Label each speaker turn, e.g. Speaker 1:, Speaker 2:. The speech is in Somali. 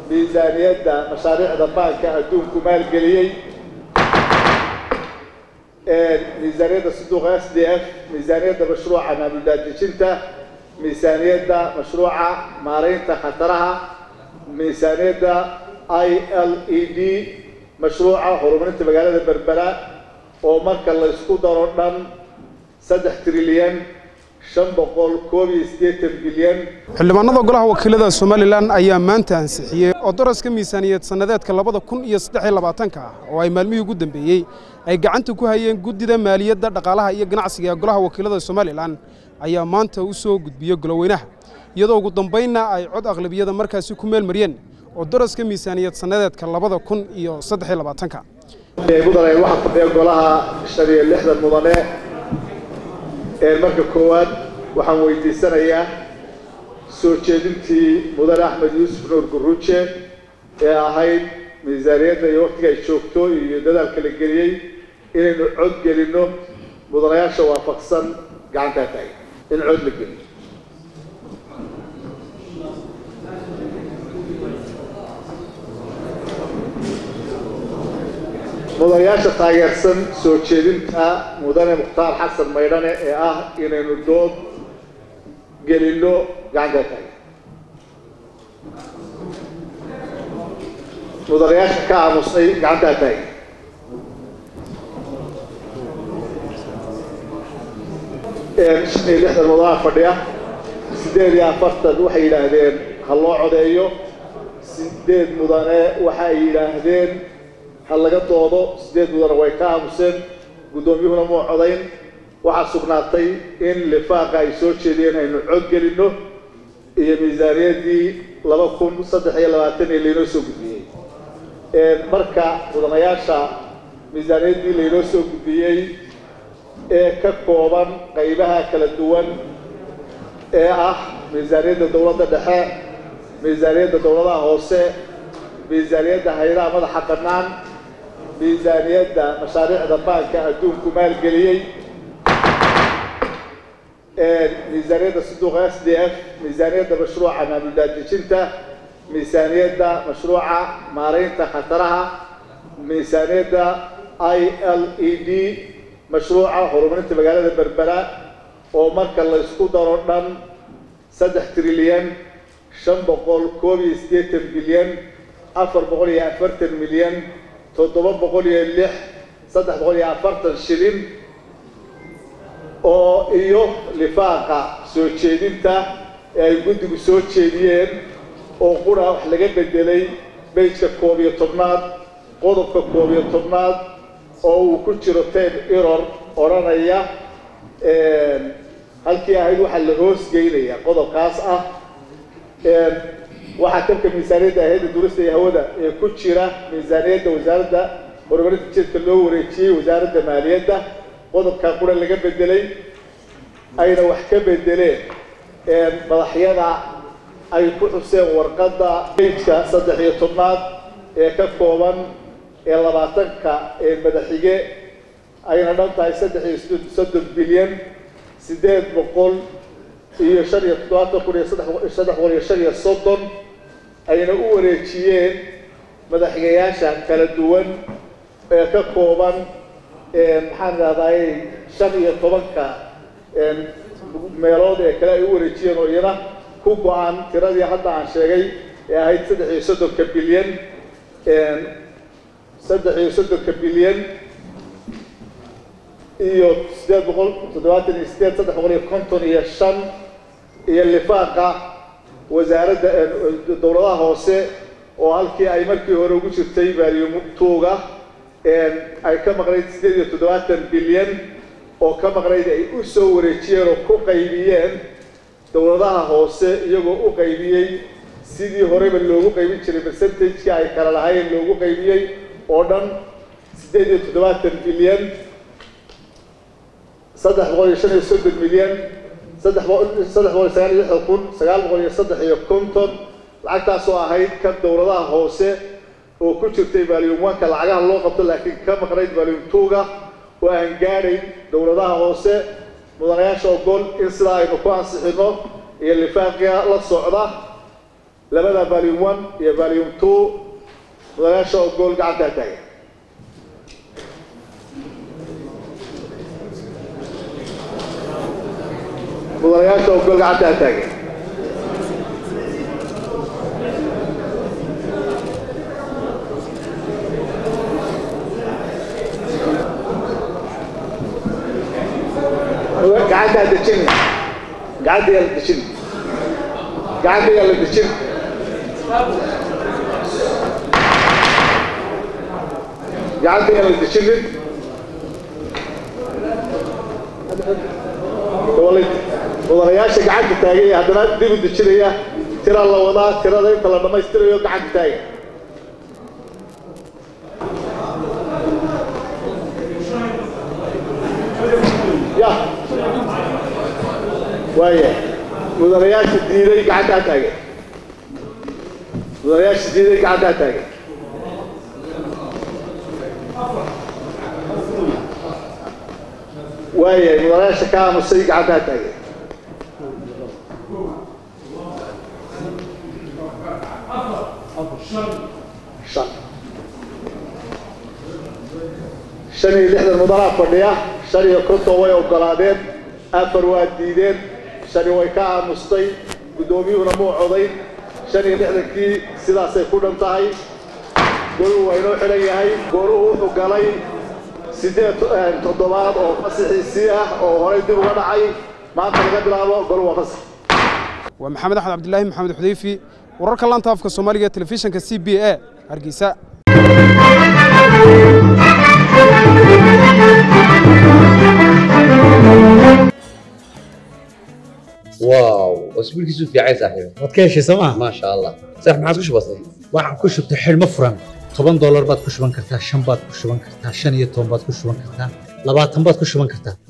Speaker 1: ميزانية مشاريع البنك أدون كمال قليل ميزانية صندوق SDF ميزانية مشروع مبلغ جنتا ميزانية مشروع مارين خطرها ميزانية ILED مشروع هرمونات مقالة بربراء ومركز الله يسكو دارون 3 تريليون 500 بليون
Speaker 2: xildhibaanada golaha wakiilada Soomaaliland ayaa maanta ansixiyay oo daraska miisaaniyad sanadeedka 2023 oo ay maalmihii ugu dambeeyay ay gacanta ku hayeen gudida maaliyadda dhaqaalaha iyo ganacsiga ee golaha wakiilada Soomaaliland ayaa maanta u soo gudbiyay goloweynaha iyadoo ugu dambeynna ay cod aqlabiyada markaasi ku meel mariyeen oo daraska miisaaniyad sanadeedka 2023
Speaker 1: mudane waxa fadhiya golaha 6 mudane marka koowaad waxaan weydiisanayaa soo jeedintii mudane Axmed Yuusuf Nuur Guruuje ee ahayd miisaaniyadda iyo waqtiga ay joogto iyo dadaalka la geliyay inaynu cod gelino mudanayaasha waafaqsan gacanta tahay in cod la geliyo mudanayaasha taageersan soo jeedinta mudane Mukhtaar Xasan Maydhane ee ah inaynu dood gelino gacanta tahay mudanayaasha ka aamusay gacanta tahay lixda mudane fadhiya 48 waxay yiraahdeen hal loo codeeyo 8 mudane waxay yiraahdeen hal laga doodo 8 mudane way ka aamuseen gudoomiyuhuna ma codeyn waxa sugnaatay in lifaaqa ay soo jeediyeen aynu cod gelino iyo miisaaniyadii 2023 ee leeno soo gudbiyay marka mudanayaasha miisaaniyadii leeno soo gudbiyay ee ka kooban qaybaha kala duwan ee ah miisaaniyadda dawladda dhexe miisaaniyadda dawladaha hoose miisaaniyadda hay'adaha madaxa bannaan miisaaniyadda mashaariicda banka adduunku maalgeliyay ميزانية صندوق SDF ميزانية مشروع مبلغ جنتا ميزانية مشروع مارين خطرها ميزانية ILED مشروع هرمونات مقالة بربراء ومركز الله يسكو دارون 3 تريليون 500 بليون 440 مليون 706 340 شلين oo iyo lifaaqa soo jeedinta ay guddigu soo jeediyeen oo qura wax laga bedelay page-ka 11 qodobka 11 oo uu ku jiro tab error oranaya halkii ahayd waxa la hoos geynaya qodobkaas ah waxa kabka miisaaniyadda ahayd durista hawada ee ku jira miisaaniyadda wasaaradda horumarinta jidka loo wareejiyay wasaaradda maaliyadda qodobka qura laga bedelay ayna wax ka bedeleen madaxyada ay ku xuseen warqadda page-ka 13 ee ka kooban ee 20ka ee madaxige ayna dhantahay 3 bilyan 800 iyo 330 ayna u wareejiyeen madaxgayaasha kala duwan ee ka kooban maxaan raadayay 15ka meelood ee kale ay u wareejiyeen oo iyada ku go'an tiradii hadda aan sheegay ee ahayd 3 bilyan 3 bilyan iyo 878 iyo lifaaqa wasaaradda dawladaha hoose oo halkii ay markii hore ugu jirtay baaliyumtuuga ay ka maqnayd 7 bilyan oo ka maqnayd ay u soo wareejiyeen oo ku qaybiyeen dawladaha hoose iyagoo u qaybiyay sidii horeba loogu qaybin jiray percentage-ka ay kala lahaayeen loogu qaybiyay oo dhan 7 bilyan 335 milyan 396,953 lacagtaas oo ahayd ka dawladaha hoose oo ku jirtay volume 1ka lacagaha loo qabto laakiin ka maqnayd volume 2ga oo aan gaadhayn dawladaha hoose mudanayaasha ogol in sidaa aynu ku ansixino iyo lifaaqiga la socda labada volume 1 iyo volume 2 mudanayaasha ogol gacanta taagan mudanayaasha ogol gacanta taagan قاعد هتدشني قاعد يلا تدشني قاعد يلا تدشني قاعد يلا تدشني والله يا شيخ قاعد تاجي هذا دي بتدشني ترى الله ولا ترى ده انت لما يستري قاعد تاجي يا ويا مدرياش الديري قاعدة تاجي مدرياش الديري قاعدة تاجي ويا مدرياش كام السي قاعدة تاجي شني اللي احنا المدراء فردية شني كنتوا ويا وقلادين أفر واديدين شني ويكاء مستي قدومي ونمو عضين شني اللي احنا كي سيدا سيكون انتهي قولوا وينو حليهي قولوا وقالي سيدي تضباط أو مسيحي سياح أو هريدي وغنعي ما أنت لقد لابو قولوا وفسح
Speaker 2: ومحمد أحمد عبد الله محمد حذيفي ورك الله انت في الصومالية تلفزيون كسي بي اي هرقيساء
Speaker 3: واو اسبوع كيسو في عايز صاحبي
Speaker 4: wadkeeshi soma
Speaker 3: ما شاء الله صح ما عادش بسيط
Speaker 4: waxaan ku shubtay xilmo furan $10 baad ku shuban kartaa 5 baad ku shuban kartaa 15 baad ku shuban kartaa 20 baad ku shuban kartaa